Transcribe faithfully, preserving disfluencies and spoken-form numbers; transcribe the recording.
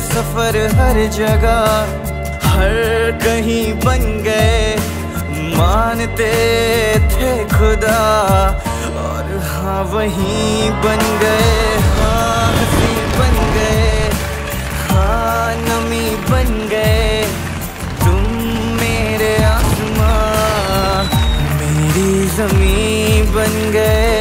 सफर हर जगह हर कहीं बन गए, मानते थे खुदा और हाँ वहीं बन गए। हाँ हंसी बन गए, हाँ नमी बन गए, तुम मेरे आसमां मेरी ज़मीं बन गए।